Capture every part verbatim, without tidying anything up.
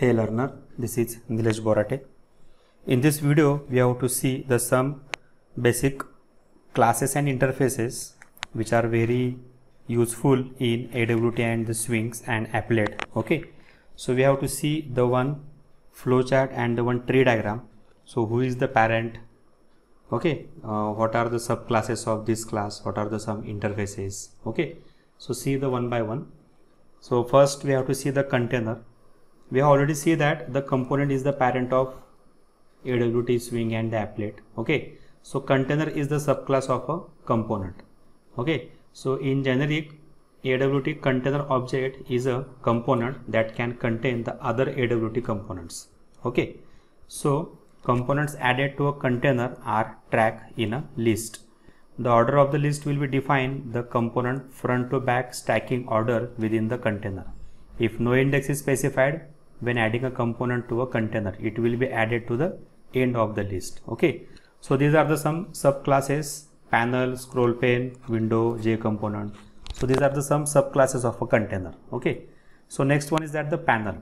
Hey learner, this is Nilesh Borate. In this video, we have to see the some basic classes and interfaces which are very useful in A W T and the swings and applet. Okay, so we have to see the one flowchart and the one tree diagram. So who is the parent? Okay, uh, what are the subclasses of this class? What are the some interfaces? Okay, so see the one by one. So first we have to see the container. We have already see that the component is the parent of A W T, swing and the applet. Okay, so container is the subclass of a component. Okay, so in generic A W T, container object is a component that can contain the other A W T components. Okay, so components added to a container are tracked in a list. The order of the list will be defined the component front to back stacking order within the container. If no index is specified when adding a component to a container, it will be added to the end of the list. Okay, so these are the some subclasses: panel, scroll pane, window, J component. So these are the some subclasses of a container. Okay, so next one is that the panel.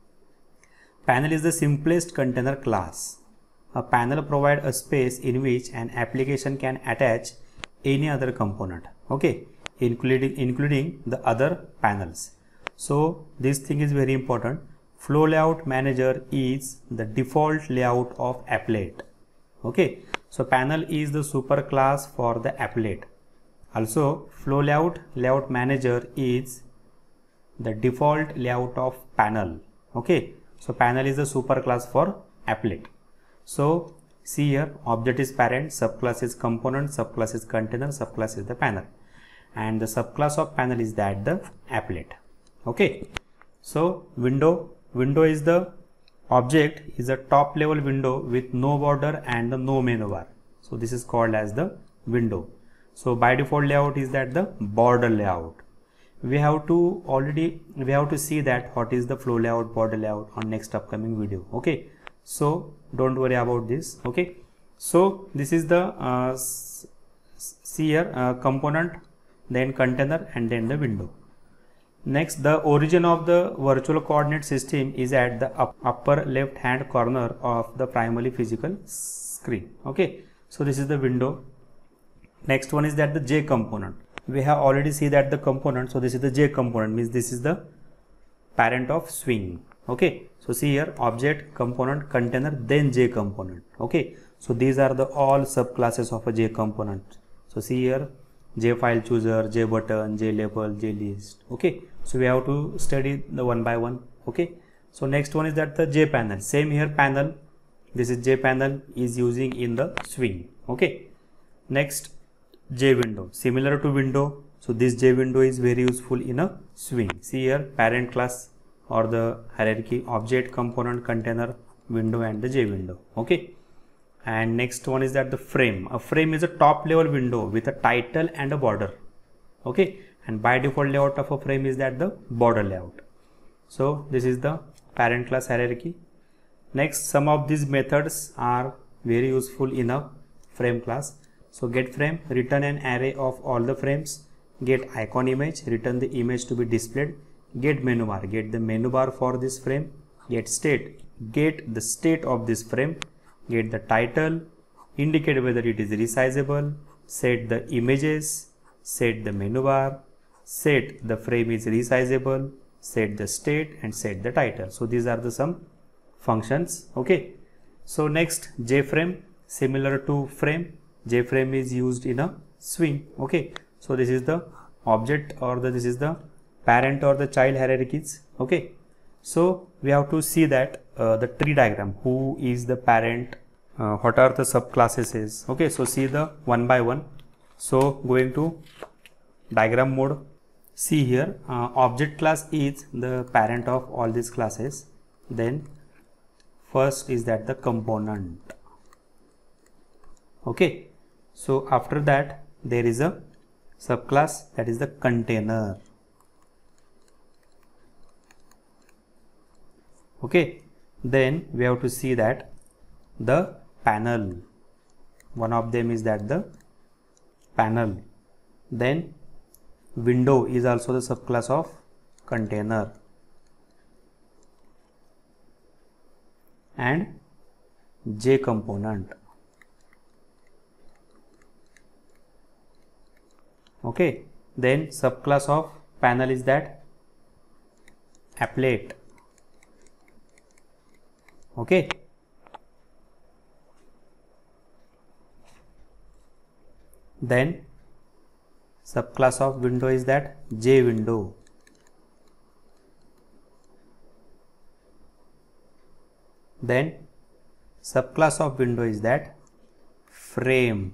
Panel is the simplest container class. A panel provides a space in which an application can attach any other component. Okay, including including the other panels. So this thing is very important. Flow layout manager is the default layout of applet. Okay, so panel is the superclass for the applet. Also, flow layout layout manager is the default layout of panel. Okay, so panel is the superclass for applet. So see here, object is parent, subclass is component, subclass is container, subclass is the panel, and the subclass of panel is that the applet. Okay, so window. Window is the object is a top level window with no border and the no menu bar. So this is called as the window. So by default layout is that the border layout. We have to already we have to see that what is the flow layout, border layout on next upcoming video. Okay, so don't worry about this. Okay, so this is the uh, see here uh, component, then container, and then the window. Next, the origin of the virtual coordinate system is at the up, upper left hand corner of the primarily physical screen. Okay, so this is the window. Next one is that the J component. We have already seen that the component. So this is the J component, means this is the parent of swing. Okay, so see here, object, component, container, then J component. Okay, so these are the all subclasses of a J component. So see here, J file chooser, J button, J label, J list. Okay, so we have to study the one by one. Okay, so next one is that the J panel. Same here, panel. This is J panel is using in the swing. Okay, next J window, similar to window. So this J window is very useful in a swing. See here, parent class or the hierarchy, object, component, container, window, and the J window. Okay. And next one is that the frame. A frame is a top level window with a title and a border. Okay, and by default layout of a frame is that the border layout. So this is the parent class hierarchy. Next, some of these methods are very useful in a frame class. So get frame, return an array of all the frames. Get icon image, return the image to be displayed. Get menu bar, get the menu bar for this frame. Get state, get the state of this frame. Get the title, indicate whether it is resizable, set the images, set the menu bar, set the frame is resizable, set the state, and set the title. So these are the some functions. Okay, so next JFrame, similar to frame, JFrame is used in a swing. Okay, so this is the object or the this is the parent or the child hierarchies. Okay, so we have to see that uh, the tree diagram, who is the parent, uh, what are the subclasses is. Okay, so see the one by one. So going to diagram mode. See here, uh, object class is the parent of all these classes. Then first is that the component. Okay, so after that there is a subclass, that is the container. Okay, then we have to see that the panel, one of them is that the panel. Then window is also the subclass of container. and J component. Okay, then subclass of panel is that applet. Okay, then subclass of window is that J window. Then subclass of window is that frame.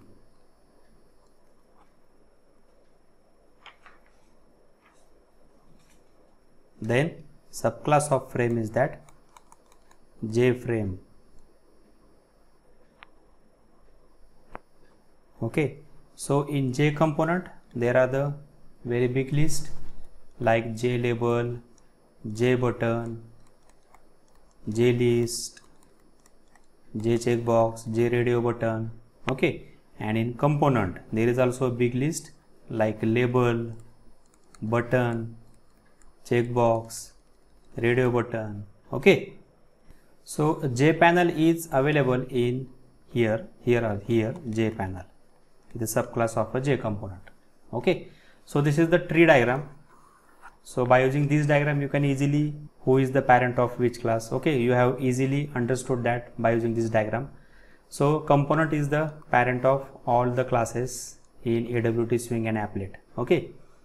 Then subclass of frame is that J frame. Okay, so in J component there are the very big list like J label, J button, J list, J checkbox, J radio button. Okay, and in component there is also a big list like label, button, checkbox, radio button. Okay, so J panel is available in here, here or here J panel, the subclass of a J component. Okay, so this is the tree diagram. So by using this diagram you can easily who is the parent of which class. Okay, you have easily understood that by using this diagram. So component is the parent of all the classes in A W T Swing and Applet. Okay,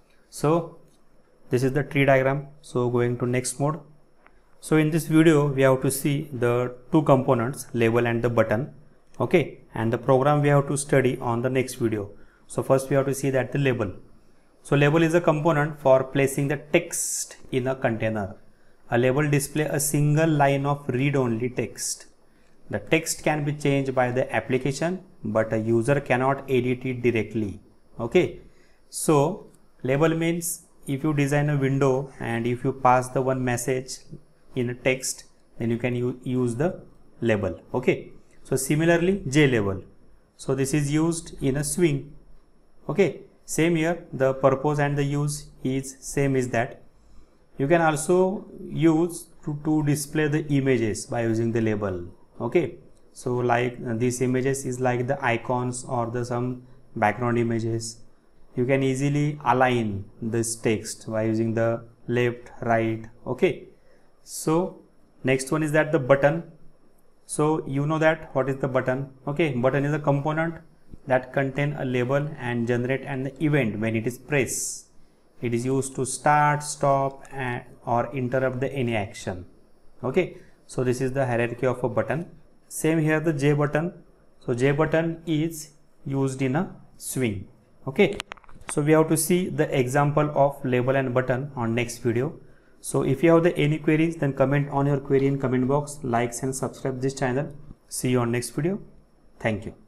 so this is the tree diagram. So going to next mode. So in this video we have to see the two components, label and the button. Okay, and the program we have to study on the next video. So first we have to see that the label. So label is a component for placing the text in a container. A label displays a single line of read-only text. The text can be changed by the application, but a user cannot edit it directly. Okay, so label means if you design a window and if you pass the one message in a text, then you can use the label. Okay, so similarly J label. So this is used in a swing. Okay, same here the purpose and the use is same is that you can also use to, to display the images by using the label. Okay, so like uh, these images is like the icons or the some background images. You can easily align this text by using the left, right. Okay, so next one is that the button. So you know that what is the button. Okay, button is a component that contain a label and generate an event when it is pressed. It is used to start, stop and, or interrupt the any action. Okay, so this is the hierarchy of a button. Same here the J button. So J button is used in a swing. Okay, so we have to see the example of label and button on next video. So if you have the any queries, then comment on your query in comment box, likes and subscribe this channel. See you on next video. Thank you.